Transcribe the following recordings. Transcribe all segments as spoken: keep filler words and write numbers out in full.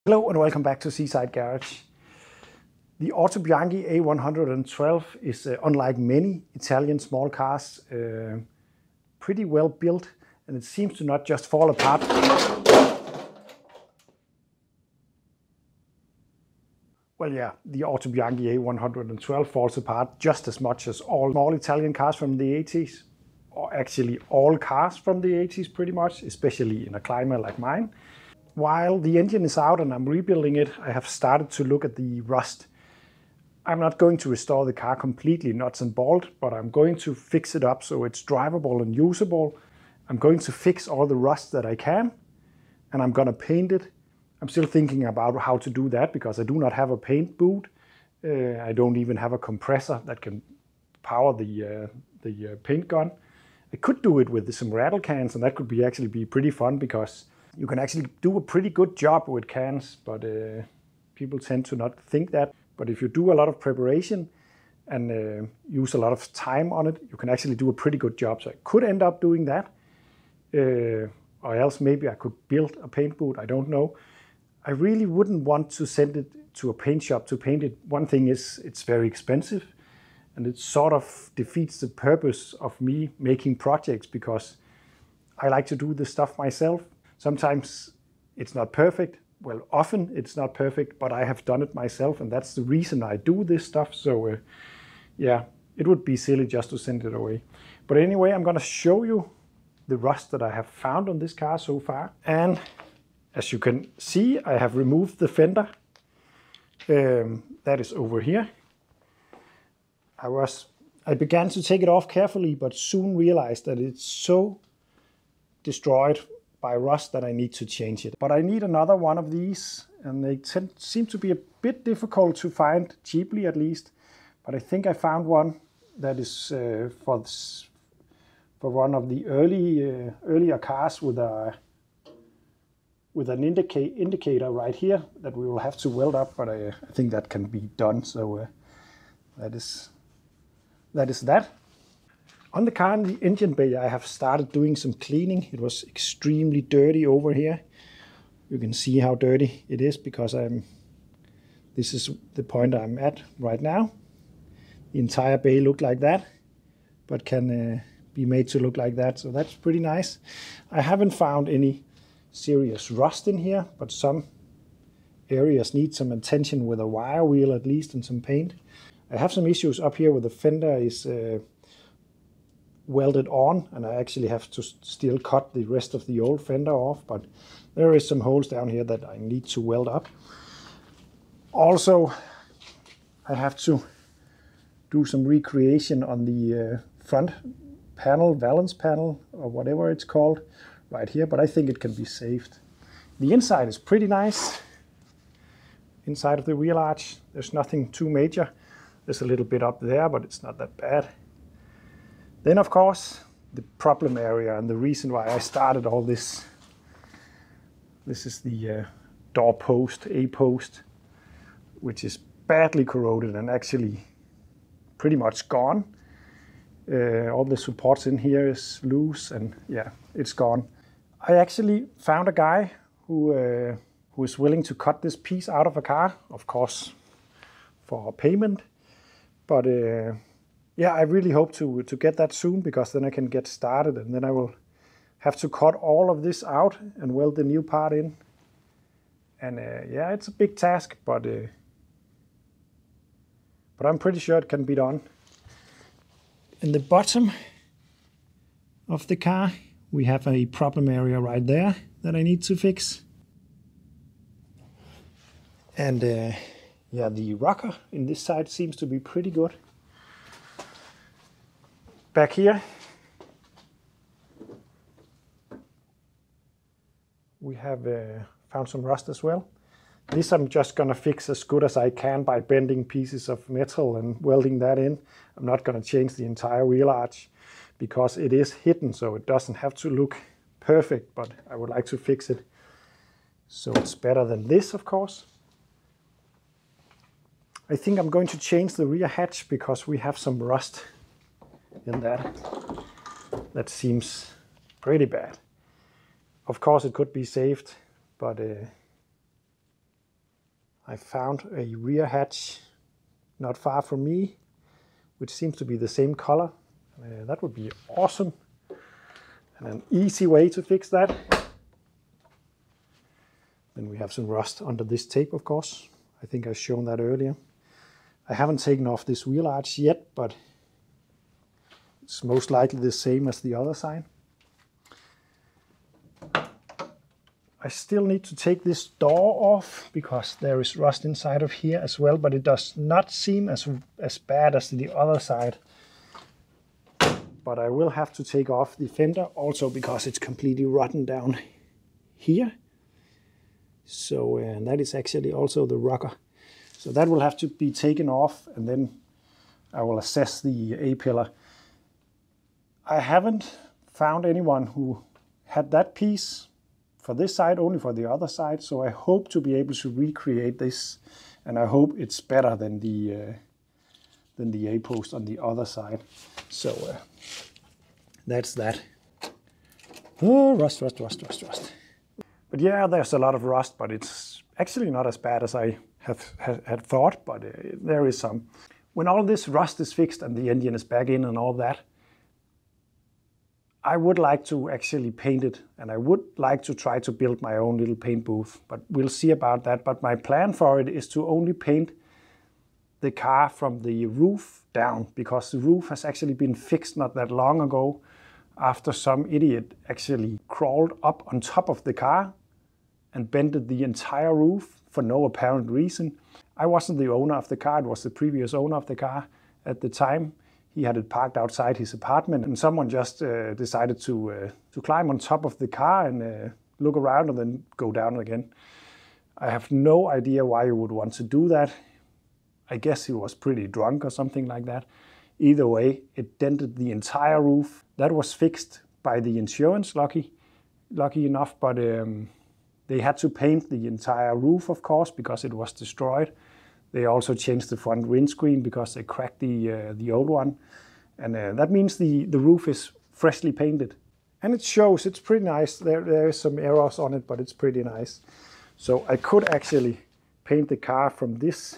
Hello and welcome back to Seaside Garage. The Autobianchi A one twelve is, uh, unlike many Italian small cars, uh, pretty well built, and it seems to not just fall apart. Well, yeah, the Autobianchi A one twelve falls apart just as much as all small Italian cars from the eighties, or actually all cars from the eighties pretty much, especially in a climate like mine. While the engine is out and I'm rebuilding it, I have started to look at the rust. I'm not going to restore the car completely nuts and bolt, but I'm going to fix it up so it's drivable and usable. I'm going to fix all the rust that I can, and I'm going to paint it. I'm still thinking about how to do that because I do not have a paint boot. Uh, I don't even have a compressor that can power the, uh, the uh, paint gun. I could do it with some rattle cans, and that could be actually be pretty fun because you can actually do a pretty good job with cans, but uh, people tend to not think that. But if you do a lot of preparation and uh, use a lot of time on it, you can actually do a pretty good job. So I could end up doing that. Uh, or else maybe I could build a paint boot, I don't know. I really wouldn't want to send it to a paint shop to paint it. One thing is it's very expensive, and it sort of defeats the purpose of me making projects because I like to do this stuff myself. Sometimes it's not perfect. Well, often it's not perfect, but I have done it myself, and that's the reason I do this stuff. So uh, yeah, it would be silly just to send it away. But anyway, I'm gonna show you the rust that I have found on this car so far. And as you can see, I have removed the fender. Um, that is over here. I was, I began to take it off carefully, but soon realized that it's so destroyed by rust that I need to change it. But I need another one of these, and they tend, seem to be a bit difficult to find, cheaply at least. But I think I found one that is uh, for this, for one of the early uh, earlier cars with a with an indica indicator right here that we will have to weld up. But I, I think that can be done. So uh, that is that is that. On the car in the engine bay, I have started doing some cleaning. It was extremely dirty over here. You can see how dirty it is because I'm. This is the point I'm at right now. The entire bay looked like that, but can uh, be made to look like that. So that's pretty nice. I haven't found any serious rust in here, but some areas need some attention with a wire wheel at least and some paint. I have some issues up here where the fender is uh, welded on, and I actually have to still cut the rest of the old fender off, but there is some holes down here that I need to weld up. Also, I have to do some recreation on the uh, front panel, valance panel, or whatever it's called, right here, but I think it can be saved. The inside is pretty nice. Inside of the wheel arch, there's nothing too major. There's a little bit up there, but it's not that bad. Then, of course, the problem area and the reason why I started all this. This is the uh, door post, A post, which is badly corroded and actually pretty much gone. Uh, all the supports in here is loose, and yeah, it's gone. I actually found a guy who uh, who is willing to cut this piece out of a car, of course, for payment, but. Uh, Yeah, I really hope to, to get that soon, because then I can get started, and then I will have to cut all of this out and weld the new part in. And uh, yeah, it's a big task, but, uh, but I'm pretty sure it can be done. In the bottom of the car, we have a problem area right there that I need to fix. And uh, yeah, the rocker in this side seems to be pretty good. Back here, we have uh, found some rust as well. This I'm just gonna fix as good as I can by bending pieces of metal and welding that in. I'm not gonna change the entire wheel arch because it is hidden, so it doesn't have to look perfect, but I would like to fix it so it's better than this, of course. I think I'm going to change the rear hatch because we have some rust in that. That seems pretty bad. Of course it could be saved, but uh, I found a rear hatch not far from me, which seems to be the same color. Uh, that would be awesome. And an easy way to fix that. Then we have some rust under this tape, of course. I think I've shown that earlier. I haven't taken off this wheel arch yet, but it's most likely the same as the other side. I still need to take this door off because there is rust inside of here as well, but it does not seem as, as bad as the other side. But I will have to take off the fender also because it's completely rotten down here. So uh, that is actually also the rocker. So that will have to be taken off, and then I will assess the A-pillar. I haven't found anyone who had that piece for this side, only for the other side. So I hope to be able to recreate this, and I hope it's better than the uh, than the A-post on the other side. So uh, that's that. Oh, rust, rust, rust, rust, rust. But yeah, there's a lot of rust, but it's actually not as bad as I have had, had thought, but uh, there is some. When all this rust is fixed and the engine is back in and all that, I would like to actually paint it, and I would like to try to build my own little paint booth, but we'll see about that. But my plan for it is to only paint the car from the roof down, because the roof has actually been fixed not that long ago after some idiot actually crawled up on top of the car and bended the entire roof for no apparent reason. I wasn't the owner of the car, it was the previous owner of the car at the time. He had it parked outside his apartment, and someone just uh, decided to, uh, to climb on top of the car and uh, look around and then go down again. I have no idea why you would want to do that. I guess he was pretty drunk or something like that. Either way, it dented the entire roof. That was fixed by the insurance, lucky, lucky enough, but um, they had to paint the entire roof, of course, because it was destroyed. They also changed the front windscreen because they cracked the, uh, the old one. And uh, that means the, the roof is freshly painted. And it shows, it's pretty nice. There, there is some errors on it, but it's pretty nice. So I could actually paint the car from this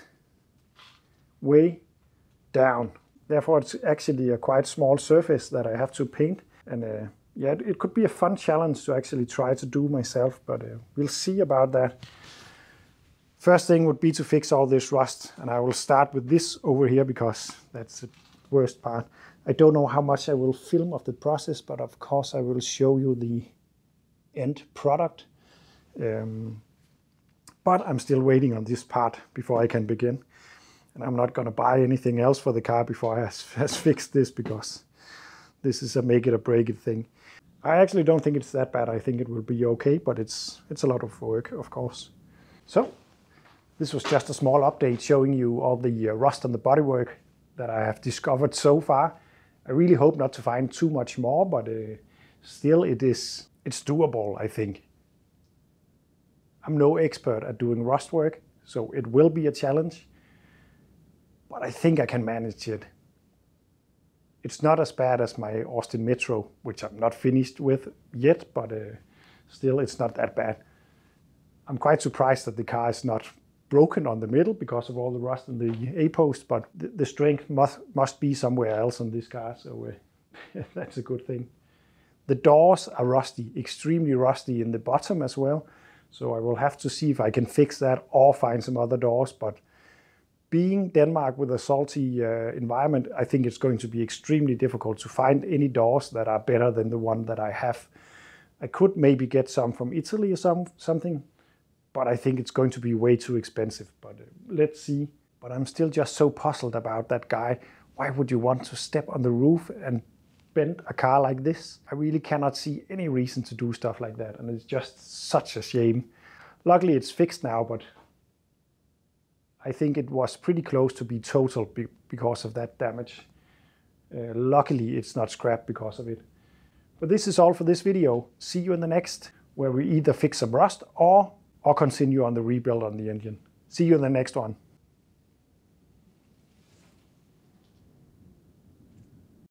way down. Therefore, it's actually a quite small surface that I have to paint. And uh, yeah, it, it could be a fun challenge to actually try to do myself, but uh, we'll see about that. First thing would be to fix all this rust, and I will start with this over here because that's the worst part. I don't know how much I will film of the process, but of course I will show you the end product. Um, but I'm still waiting on this part before I can begin. And I'm not going to buy anything else for the car before I has, has fixed this, because this is a make it or break it thing. I actually don't think it's that bad. I think it will be okay, but it's, it's a lot of work, of course. So this was just a small update showing you all the uh, rust on the bodywork that I have discovered so far. I really hope not to find too much more, but uh, still it is, it's doable, I think. I'm no expert at doing rust work, so it will be a challenge, but I think I can manage it. It's not as bad as my Austin Metro, which I'm not finished with yet, but uh, still it's not that bad. I'm quite surprised that the car is not broken on the middle because of all the rust in the A-post, but the, the strength must, must be somewhere else on this car, so uh, that's a good thing. The doors are rusty, extremely rusty in the bottom as well, so I will have to see if I can fix that or find some other doors, but being Denmark with a salty uh, environment, I think it's going to be extremely difficult to find any doors that are better than the one that I have. I could maybe get some from Italy or some, something, but I think it's going to be way too expensive. But uh, let's see. But I'm still just so puzzled about that guy. Why would you want to step on the roof and bend a car like this? I really cannot see any reason to do stuff like that, and it's just such a shame. Luckily it's fixed now, but I think it was pretty close to be total be because of that damage. Uh, luckily it's not scrapped because of it. But this is all for this video. See you in the next, where we either fix some rust or or continue on the rebuild on the engine. See you in the next one.